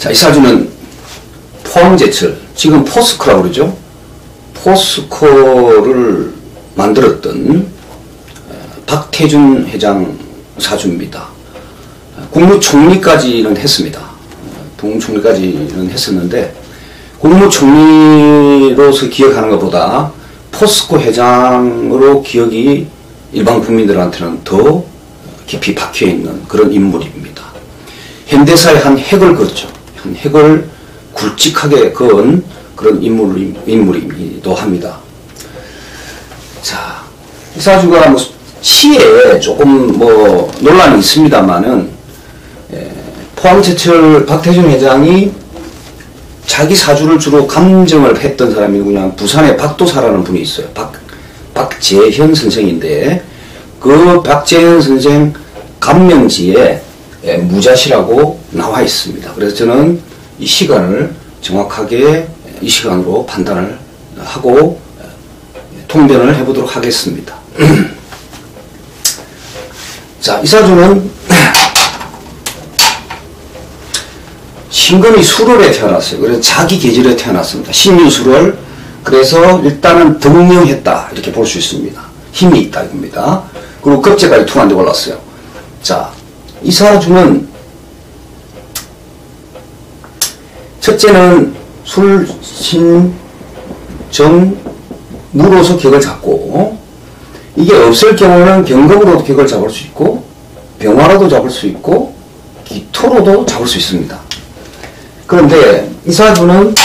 자, 이 사주는 포항제철, 지금 포스코라고 그러죠. 포스코를 만들었던 박태준 회장 사주입니다. 국무총리까지는 했습니다. 국무총리까지는 했었는데, 국무총리로서 기억하는 것보다 포스코 회장으로 기억이 일반 국민들한테는 더 깊이 박혀있는 그런 인물입니다. 현대사의 한 획을 그었죠. 한 획을 굵직하게 그은 그런 인물이기도 합니다. 자, 이 사주가 뭐 시에 조금 뭐 논란이 있습니다만은, 포항제철 박태준 회장이 자기 사주를 주로 감정을 했던 사람이 누구냐, 부산에 박도사라는 분이 있어요. 박재현 선생인데, 그 박재현 선생 감명지에 무자시라고 나와 있습니다. 그래서 저는 이 시간을 정확하게 이 시간으로 판단을 하고 통변을 해보도록 하겠습니다. 자, 이 사주는 신금이 수월에 태어났어요. 그래서 자기 계절에 태어났습니다. 신유수월. 그래서 일단은 등령했다 이렇게 볼 수 있습니다. 힘이 있다 이겁니다. 그리고 급제까지 투한데 올랐어요. 자, 이 사주는 첫째는 술, 신, 정, 무로서 격을 잡고, 이게 없을 경우는 경금으로도 격을 잡을 수 있고, 병화로도 잡을 수 있고, 기토로도 잡을 수 있습니다. 그런데 이 사주는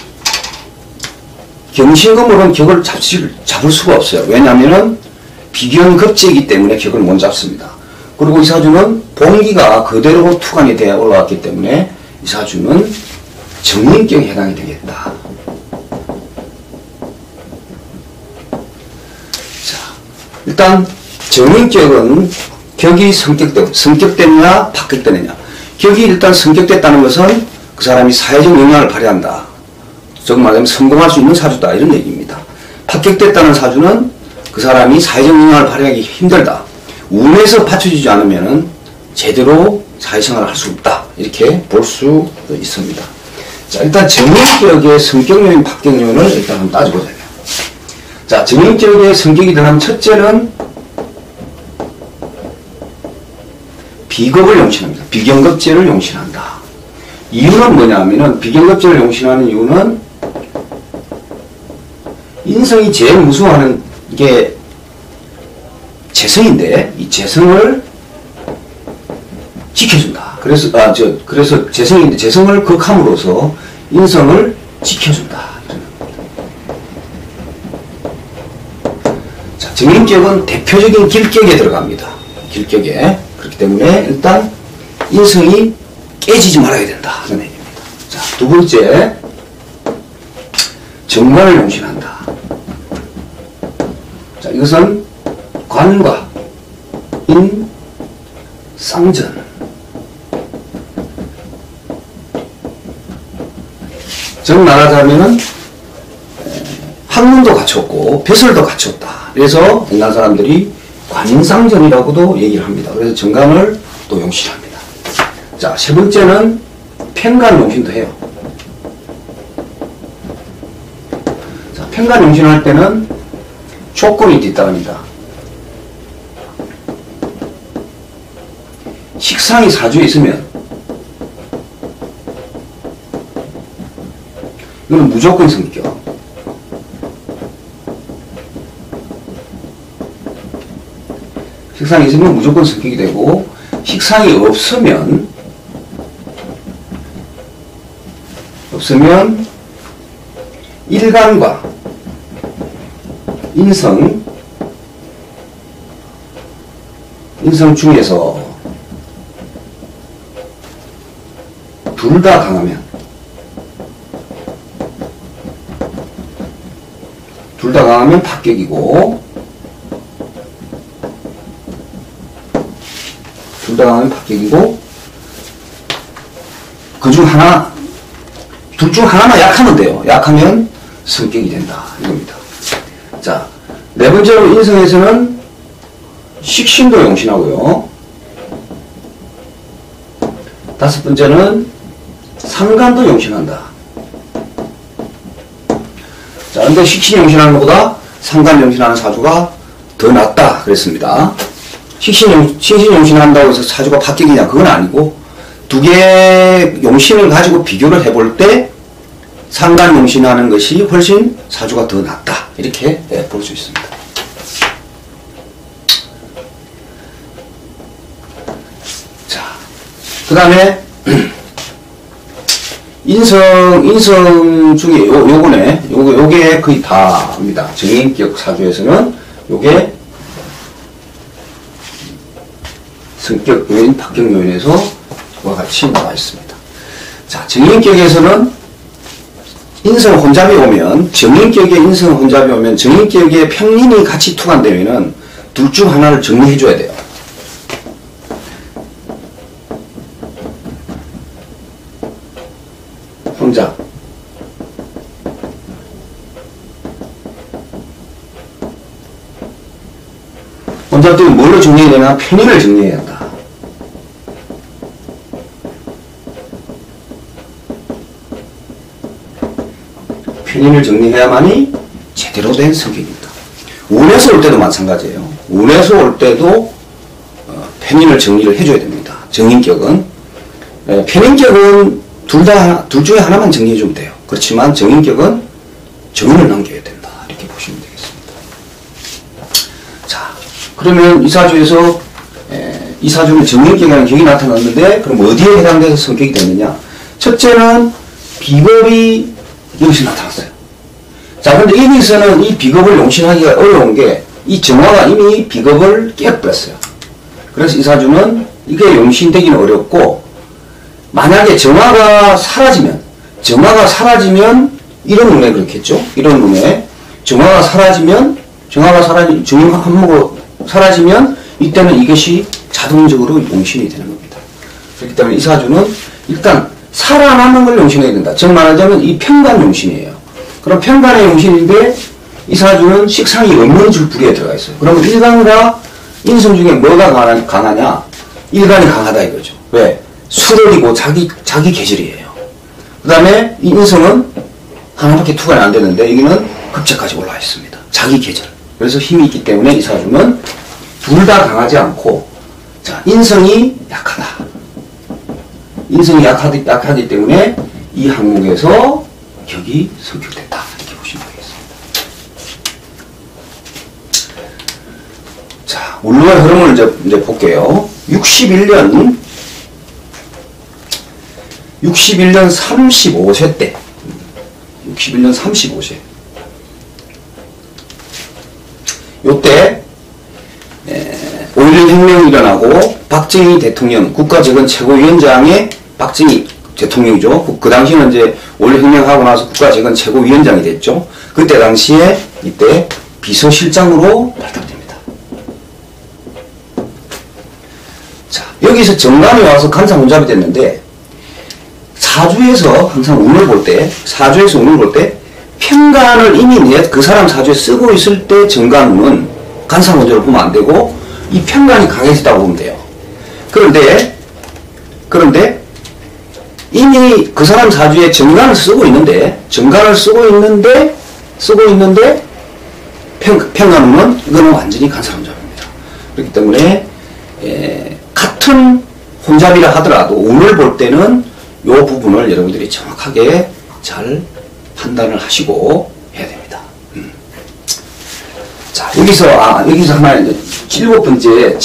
경신금으로는 격을 잡을 수가 없어요. 왜냐하면 비견급제이기 때문에 격을 못 잡습니다. 그리고 이 사주는 봉기가 그대로 투간이 되어 올라왔기 때문에 이 사주는 정인격에 해당이 되겠다. 자, 일단 정인격은 격이 성격되느냐 박격되느냐. 격이 일단 성격됐다는 것은 그 사람이 사회적 영향을 발휘한다. 즉 말하면 성공할 수 있는 사주다 이런 얘기입니다. 박격됐다는 사주는 그 사람이 사회적 영향을 발휘하기 힘들다. 운에서 받쳐주지 않으면 제대로 사회생활을 할 수 없다. 이렇게 볼 수 있습니다. 자, 일단 정인격의 성격 요인, 박격 요인을 일단 한번 따져보자요. 자, 정인격의 성격이 들어가면 첫째는 비겁을 용신합니다. 비견급제를 용신한다. 이유는 뭐냐면은 비견급제를 용신하는 이유는 인성이 제일 무서워하는 게 재성인데 이 재성을 지켜준다. 그래서 재성인데 재성을 극함으로써 인성을 지켜준다. 자, 정인격은 대표적인 길격에 들어갑니다. 길격에. 그렇기 때문에 일단 인성이 깨지지 말아야 된다 하는 얘기입니다. 자, 두 번째, 정관을 용신한다. 자, 이것은 관과 인, 쌍전. 즉 말하자면은 학문도 갖췄고 벼슬도 갖췄다. 그래서 옛날 사람들이 관인상전이라고도 얘기를 합니다. 그래서 정관을 또 용신합니다. 자, 세 번째는 편관 용신도 해요. 자, 편관 용신할 때는 조건이 뒤따릅니다. 식상이 사주에 있으면 이거는 무조건 성격. 식상이 있으면 무조건 성격이 되고, 식상이 없으면 일간과 인성 중에서 둘 다 강하면 박격이고, 둘 다 강하면 박격이고, 둘 중 하나만 약하면 돼요. 약하면 성격이 된다. 이겁니다. 자, 네 번째로 인성에서는 식신도 용신하고요. 다섯 번째는 상간도 용신한다. 자, 근데 식신 용신하는 것보다 상간 용신하는 사주가 더 낫다 그랬습니다. 식신 용신한다고 해서 사주가 바뀌느냐 그건 아니고 두 개의 용신을 가지고 비교를 해볼 때 상간 용신하는 것이 훨씬 사주가 더 낫다 이렇게 볼 수 있습니다. 자, 그 다음에 인성 중에 요게 거의 다입니다. 정인격 사주에서는 요게 성격 요인, 박경 요인에서 그와 같이 나와 있습니다. 자, 정인격에서는 인성 혼잡이 오면, 정인격에 인성 혼잡이 오면, 정인격에 평인이 같이 투관되면은 둘 중 하나를 정리해줘야 돼요. 혼잡. 혼잡들이 뭘로 정리해야 되나? 편인을 정리해야 한다. 편인을 정리해야만이 제대로 된 성격입니다. 운에서 올 때도 마찬가지예요. 운에서 올 때도 편인을 정리를 해줘야 됩니다. 정인격은. 편인격은 둘 중에 하나만 정리해주면 돼요. 그렇지만 정인격은 정인을 남겨야 된다. 이렇게 보시면 되겠습니다. 자, 그러면 이 사주에서 이 사주는 정인격이라는 격이 나타났는데 그럼 어디에 해당돼서 성격이 됐느냐? 첫째는 비겁이 여기서 나타났어요. 자, 근데 여기서는 이 비겁을 용신하기가 어려운 게 이 정화가 이미 비겁을 깨버렸어요. 그래서 이 사주는 이게 용신되기는 어렵고 만약에 정화가 사라지면 이런 운에 그렇겠죠. 이런 운에 정화가 사라지면 정화가 사라지면 이때는 이것이 자동적으로 용신이 되는 겁니다. 그렇기 때문에 이 사주는 일단 살아남는 걸 용신해야 된다. 즉 말하자면 이 편간 용신이에요. 그럼 편간의 용신인데 이 사주는 식상이 없는 줄부리에 들어가 있어요. 그러면 일간과 인성 중에 뭐가 강하냐? 일간이 강하다 이거죠. 왜? 수월이고 자기 계절이에요. 그 다음에 이 인성은 하나밖에 투관이 안 되는데 여기는 급제까지 올라와 있습니다. 자기 계절. 그래서 힘이 있기 때문에 이 사주는 둘 다 강하지 않고 자, 인성이 약하다. 인성이 약하기 때문에 이 항목에서 격이 성격됐다. 이렇게 보시면 되겠습니다. 자, 운루의 흐름을 이제 볼게요. 61년 35세 때 61년 35세 요때 5.16 혁명이 일어나고 박정희 대통령 국가재건 최고위원장의 박정희 대통령이죠. 그 당시에는 이제 5.16 혁명하고 나서 국가재건 최고위원장이 됐죠. 그때 당시에 이때 비서실장으로 발탁됩니다. 자, 여기서 정관이 와서 간사문잡이 됐는데 사주에서 항상 운을 볼 때, 편간을 이미 그 사람 사주에 쓰고 있을 때 정관운은 간사문잡을 보면 안 되고 이 편간이 강해졌다고 보면 돼요. 그런데 이미 그 사람 사주에 정관을 쓰고 있는데 편간운은 이거는 완전히 간사문잡입니다. 그렇기 때문에 같은 혼잡이라 하더라도 운을 볼 때는 이 부분을 여러분들이 정확하게 잘 판단을 하시고 해야 됩니다. 자, 여기서 하나 이제 7번째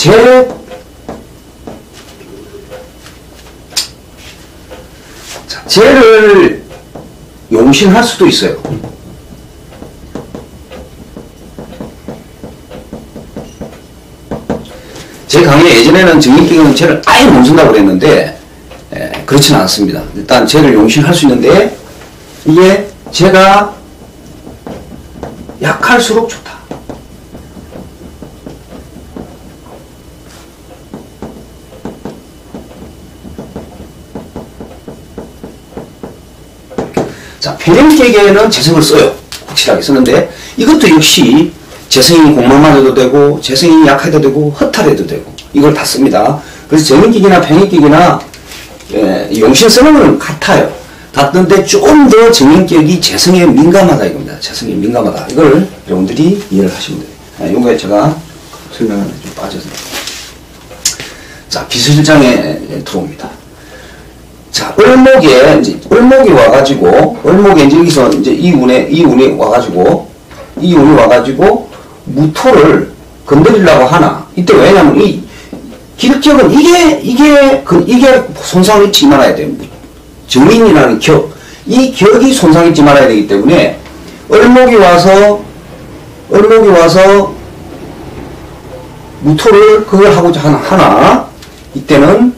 재를 용신할 수도 있어요. 제 강의에 예전에는 정인격은 재를 아예 못 쓴다고 그랬는데 그렇지는 않습니다. 일단 재를 용신할 수 있는데 이게 재가 약할수록 좋다. 자, 편인격에는 재성을 써요. 확실하게 쓰는데 이것도 역시 재성이 공망맞아도 되고 재성이 약해도 되고 허탈해도 되고 이걸 다 씁니다. 그래서 정인격이나 편인격이나 용신 쓰는 건 같아요. 같은데 좀 더 정인격이 재성에 민감하다 이겁니다. 재성에 민감하다. 이걸 여러분들이 이해를 하시면 돼요. 요거에 제가 설명을 좀 빠져서. 자, 비서실장에 들어옵니다. 자, 을목이 와가지고, 을목에 이제 여기서 이제 이운이 와가지고, 무토를 건드리려고 하나. 이때 왜냐면 이 기득격은 이게 손상을 입지 말아야 돼요. 정인이라는 격. 이 격이 손상 입지 말아야 되기 때문에, 을목이 와서, 무토를 그걸 하고자 하나. 이때는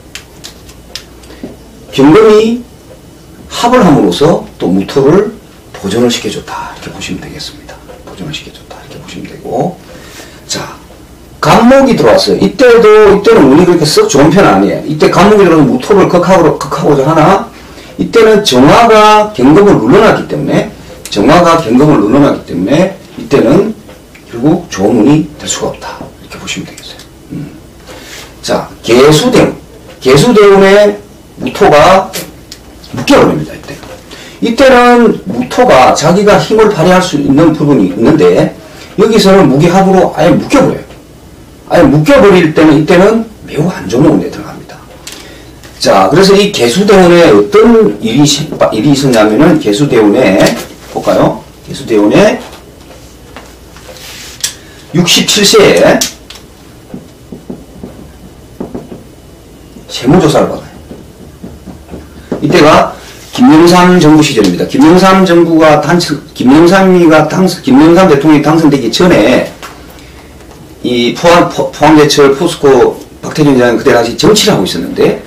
경금이 합을 함으로써 또 무토를 보존을 시켜줬다. 이렇게 보시면 되겠습니다. 보존을 시켜줬다. 이렇게 보시면 되고. 자, 간목이 들어왔어요. 이때는 운이 그렇게 썩 좋은 편은 아니에요. 이때 간목이 들어와서 무토를 극하고자 하나. 이때는 정화가 경금을 눌러놨기 때문에, 이때는 결국 좋은 운이 될 수가 없다. 이렇게 보시면 되겠어요. 자, 개수대운에 무토가 묶여버립니다. 이때는 무토가 자기가 힘을 발휘할 수 있는 부분이 있는데 여기서는 무기합으로 아예 묶여버려요. 아예 묶여버릴 때는 이때는 매우 안 좋은 운에 들어갑니다. 자, 그래서 이 개수대운에 어떤 일이 있었냐면은 개수대운에 볼까요? 개수대운에 67세에 세무조사를 받아요. 이때가 김영삼 정부 시절입니다. 김영삼 대통령이 당선되기 전에 이 포항제철 포스코 박태준 회장은 그때 당시 정치를 하고 있었는데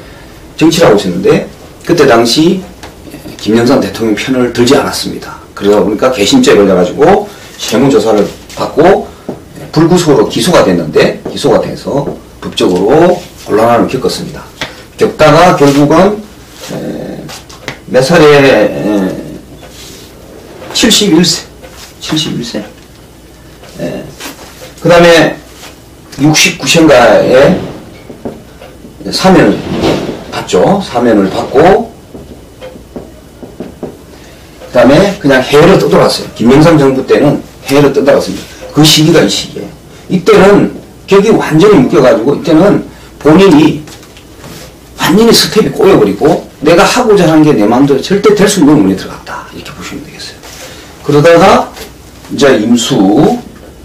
그때 당시 김영삼 대통령 편을 들지 않았습니다. 그러다 보니까 개심죄에 걸려가지고 세무조사를 받고 불구속으로 기소가 돼서 법적으로 곤란함을 겪었습니다. 겪다가 결국은 몇 살에 71세 그 다음에 69세인가에 사면을 받고 그 다음에 그냥 해외로 떠돌았어요. 김영삼 정부 때는 해외로 떠돌았습니다. 그 시기가 이 시기예요. 이때는 격이 완전히 묶여가지고 이때는 본인이 완전히 스텝이 꼬여버리고 내가 하고자 하는 게 내 마음대로 절대 될 수 있는 운이 들어갔다. 이렇게 보시면 되겠어요. 그러다가 이제 임수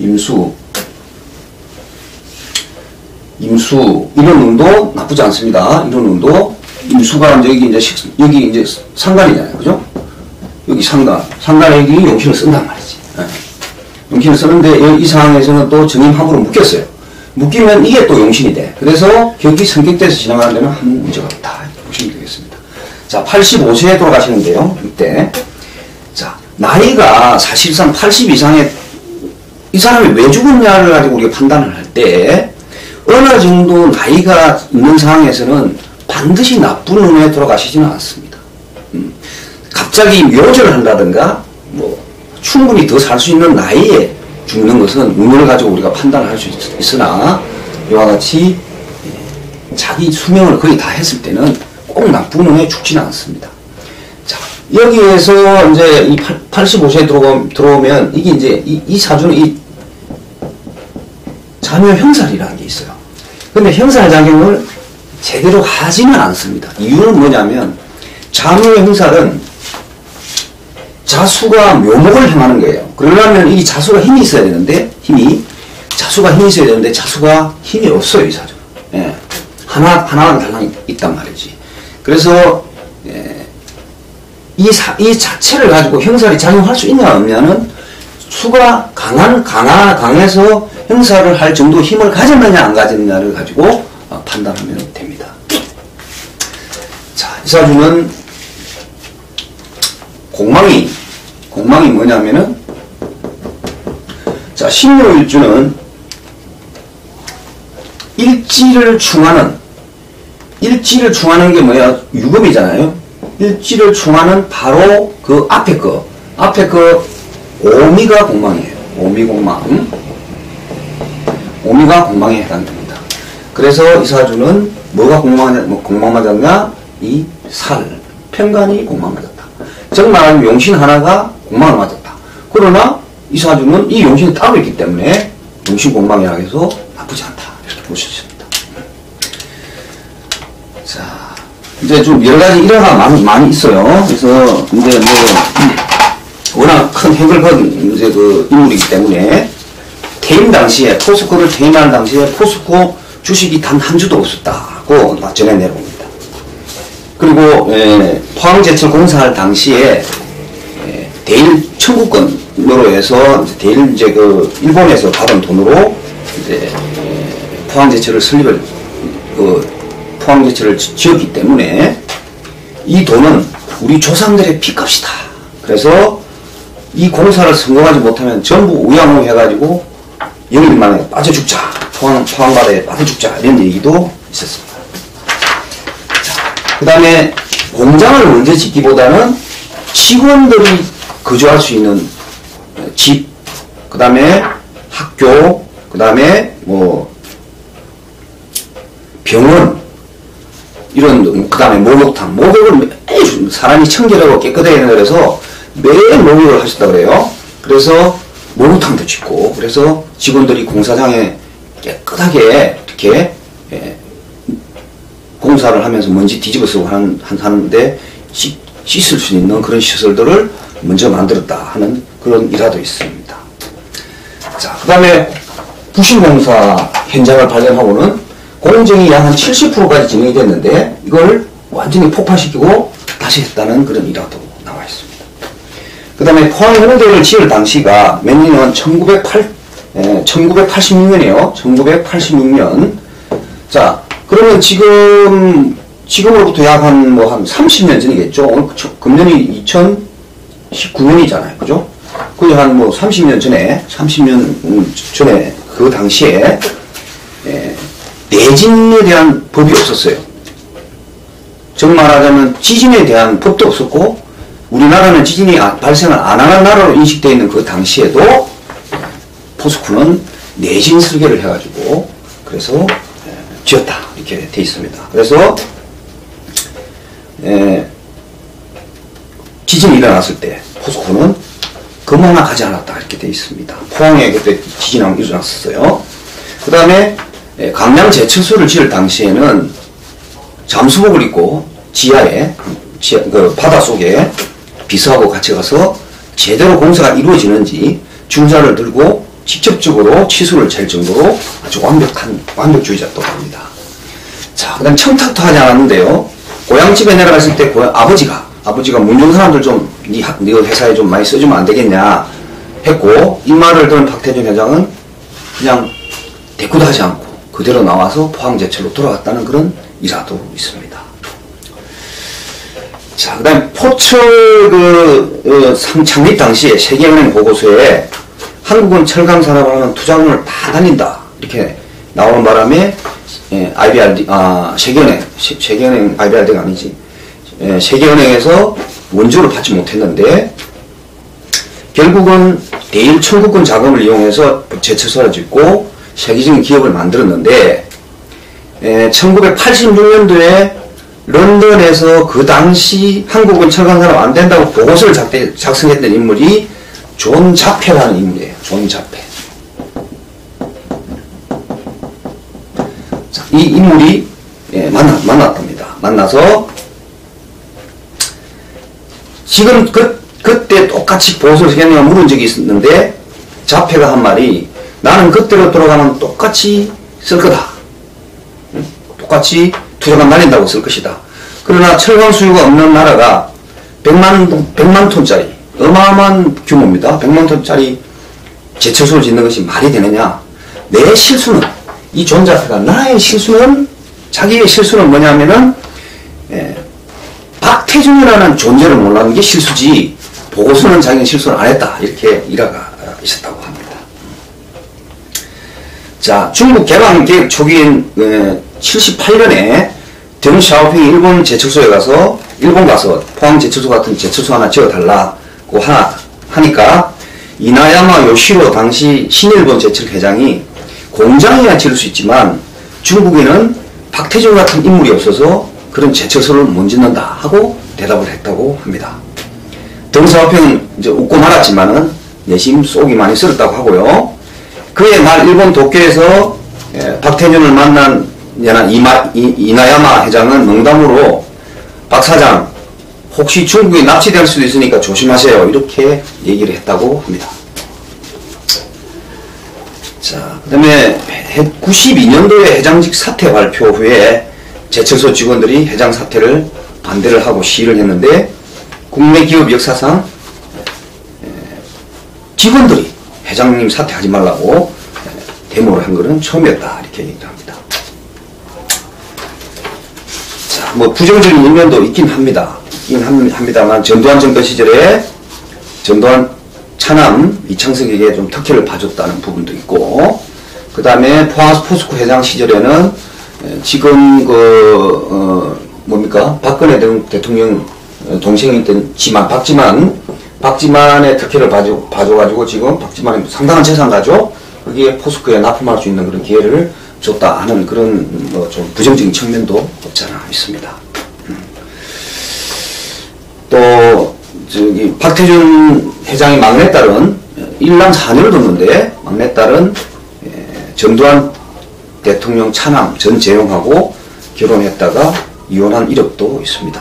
이런 운도 나쁘지 않습니다. 이런 운도 임수가 여기 이제 상관이잖아요. 그죠? 여기 상관에 여기 용신을 쓴단 말이지. 용신을 쓰는데 이 상황에서는 또 정임합으로 묶였어요. 묶이면 이게 또 용신이 돼. 그래서 격이 성격돼서 지나가는 데는 아무 문제가 없다. 이렇게 보시면 되겠습니다. 자, 85세에 돌아가시는데요. 이때. 자, 나이가 사실상 80 이상의 이 사람이 왜 죽었냐를 가지고 우리가 판단을 할 때 어느 정도 나이가 있는 상황에서는 반드시 나쁜 운에 돌아가시지는 않습니다. 갑자기 묘절을 한다든가 뭐 충분히 더 살 수 있는 나이에 죽는 것은 운을 가지고 우리가 판단을 할 수 있으나 이와 같이 자기 수명을 거의 다 했을 때는 꼭 나쁜 운에 죽지는 않습니다. 자, 여기에서 이제 이 85세에 들어오면 이게 이제 이 사주는 이 자묘 형살이라는 게 있어요. 근데 형살작용을 제대로 하지는 않습니다. 이유는 뭐냐면 자묘 형살은 자수가 묘목을 향하는 거예요. 그러려면 이 자수가 힘이 있어야 되는데 자수가 힘이 없어요. 이 사주. 예. 하나가 달랑 있단 말이지. 그래서 이 자체를 가지고 형살이 작용할 수 있냐 없냐는 수가 강해서 형살을 할 정도 힘을 가졌느냐 안 가졌느냐를 가지고 판단하면 됩니다. 자, 이 사주는 공망이 뭐냐면은 자, 신묘일주는 일지를 충하는 게 뭐야? 유금이잖아요. 일지를 충하는 바로 그 앞에 거 오미가 공망이에요. 오미가 공망에 해당됩니다. 그래서 이 사주는 뭐가 공망 맞았냐? 이 살, 평간이 공망을 맞았다. 즉 말하면 용신 하나가 공망을 맞았다. 그러나 이 사주는 이 용신이 따로 있기 때문에 용신 공망이라고 해서 나쁘지 않다. 이렇게 볼 수 있습니다. 자, 이제 좀 여러 가지 일화가 많이 있어요. 그래서 이제 워낙 큰 획을 그은 이제 그 인물이기 때문에 퇴임 당시에 포스코를 퇴임하는 당시에 포스코 주식이 단 한 주도 없었다고 전해 내려옵니다. 그리고 포항제철 공사할 당시에 대일 청구권으로 해서 대일 이제 그 일본에서 받은 돈으로 이제 포항제철을 설립을 포항제철을 지었기 때문에 이 돈은 우리 조상들의 피값이다. 그래서 이 공사를 성공하지 못하면 전부 우양호 해가지고 영일만에 빠져 죽자. 포항바다에 빠져 죽자. 이런 얘기도 있었습니다. 그 다음에 공장을 먼저 짓기보다는 직원들이 거주할 수 있는 집, 그 다음에 학교, 그 다음에 뭐 병원, 이런, 그 다음에 목욕탕. 목욕을 매일 사람이 청결하고 깨끗하게 해야 그래서 매일 목욕을 하셨다고 그래요. 그래서 목욕탕도 짓고, 그래서 직원들이 공사장에 깨끗하게 이렇게 공사를 하면서 먼지 뒤집어 쓰고 하는데 씻을 수 있는 그런 시설들을 먼저 만들었다 하는 그런 일화도 있습니다. 자, 그 다음에 부실공사 현장을 발견하고는 공정이 약 한 70%까지 진행이 됐는데 이걸 완전히 폭파시키고 다시 했다는 그런 일화도 나와 있습니다. 그 다음에 포항홍대를 지을 당시가 몇 년이면 1986년이에요. 1986년. 자, 그러면 지금으로부터 약 한 30년 전이겠죠. 금년이 2019년이잖아요. 그죠? 그게 한 30년 전에 그 당시에, 내진에 대한 법이 없었어요. 즉 말하자면 지진에 대한 법도 없었고, 우리나라는 지진이 발생을 안 하는 나라로 인식되어 있는 그 당시에도 포스코는 내진 설계를 해가지고, 그래서 지었다. 이렇게 되어 있습니다. 그래서, 지진이 일어났을 때 포스코는 금 하나 가지 않았다. 이렇게 되어 있습니다. 포항에 그때 지진이 일어났었어요. 그 다음에 강양 제철소를 지을 당시에는 잠수복을 입고 지하에, 그 바다 속에 비서하고 같이 가서 제대로 공사가 이루어지는지 중사를 들고 직접적으로 치수를 잴 정도로 아주 완벽주의자였다고 합니다. 자, 그 다음 청탁도 하지 않았는데요. 고향집에 내려갔을 때 아버지가 문중 사람들 좀 네 회사에 좀 많이 써주면 안 되겠냐 했고, 이 말을 들은 박태준 회장은 그냥 대꾸도 하지 않고 그대로 나와서 포항제철로 돌아갔다는 그런 일화도 있습니다. 자, 그 다음에 포철 창립 당시에 세계은행 보고서에 한국은 철강 산업을 하면 투자금을 다 달린다. 이렇게 나오는 바람에, 세계은행, IBRD가 아니지. 세계은행에서 원조를 받지 못했는데, 결국은 대일 청구권 자금을 이용해서 제철소를 짓고 세계적인 기업을 만들었는데, 1986년도에 런던에서 그 당시 한국은 철강 산업 안 된다고 보고서를 작성했던 인물이 존 자페라는 인물이에요. 존 자페. 자, 이 인물이 만났답니다. 만나서 지금 그때 똑같이 보고서를 쓰겠냐고 물은 적이 있었는데 자페가 한 말이, 나는 그때로 돌아가면 똑같이 쓸 거다. 똑같이 투자만 날린다고 쓸 것이다. 그러나 철강 수요가 없는 나라가 100만 톤짜리 어마어마한 규모입니다. 100만 톤짜리 제철소를 짓는 것이 말이 되느냐. 내 실수는, 이 존 자페가 자기의 실수는 뭐냐면은 박태준이라는 존재를 몰라는 게 실수지, 보고서는 자기는 실수를 안 했다. 이렇게 일화가 있었다고 합니다. 자, 중국 개방 계획 초기인 78년에 정 샤오핑이 일본 가서 포항 제철소 같은 제철소 하나 지어달라고 하니까 이나야마 요시로 당시 신일본 제철 회장이 공장이야 지을 수 있지만 중국에는 박태준 같은 인물이 없어서 그런 제철소를 못 짓는다 하고 대답을 했다고 합니다. 등사화평은 이제 웃고 말았지만은 내심 속이 많이 썰었다고 하고요. 그해 말 일본 도쿄에서 박태준을 만난 이나야마 회장은 농담으로 박 사장 혹시 중국에 납치될 수도 있으니까 조심하세요 이렇게 얘기를 했다고 합니다. 자, 그 다음에 92년도에 회장직 사퇴 발표 후에 제철소 직원들이 회장 사퇴를 반대를 하고 시위를 했는데 국내 기업 역사상 직원들이 회장님 사퇴하지 말라고 데모를 한 것은 처음이었다 이렇게 얘기를 합니다. 자, 뭐 부정적인 이면도 있긴 합니다만 전두환 정권 시절에 전두환 차남 이창석에게 좀 특혜를 봐줬다는 부분도 있고, 그 다음에 포스코 회장 시절에는 지금 박근혜 대통령 동생이던 박지만의 특혜를 봐줘가지고 지금 박지만이 상당한 재산 가지고 거기에 포스코에 납품할 수 있는 그런 기회를 줬다 하는 그런 좀 부정적인 측면도 없잖아 있습니다. 또 저기 박태준 회장의 막내딸은 일남 4년을 뒀는데 막내딸은 전두환 대통령 차남 전재용하고 결혼했다가 이혼한 이력도 있습니다.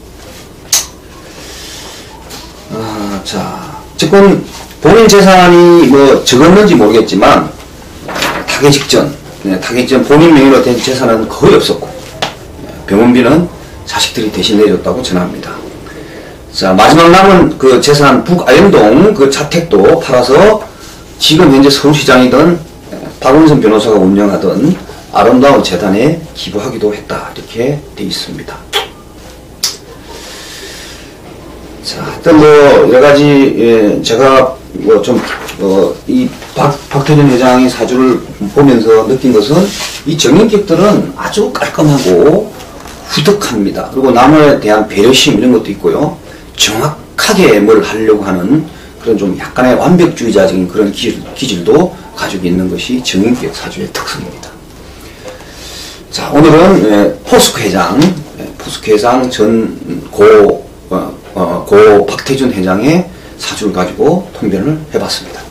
자, 지금 본인 재산이 뭐 적었는지 모르겠지만 타계 직전 본인 명의로 된 재산은 거의 없었고 병원비는 자식들이 대신 내줬다고 전합니다. 자, 마지막 남은 그 재산 북아현동 그 자택도 팔아서 지금 현재 서울시장이던 박원순 변호사가 운영하던 아름다운 재단에 기부하기도 했다 이렇게 돼 있습니다. 자, 하여튼 뭐 여러가지 제가 뭐 좀 이 박태준 회장의 사주를 보면서 느낀 것은 이 정인격들은 아주 깔끔하고 후덕합니다. 그리고 남에 대한 배려심 이런 것도 있고요. 정확하게 뭘 하려고 하는 그런 좀 약간의 완벽주의자적인 그런 기질도 가지고 있는 것이 정인격 사주의 특성입니다. 자, 오늘은 포스코 회장 전 고 박태준 회장의 사주를 가지고 통변을 해봤습니다.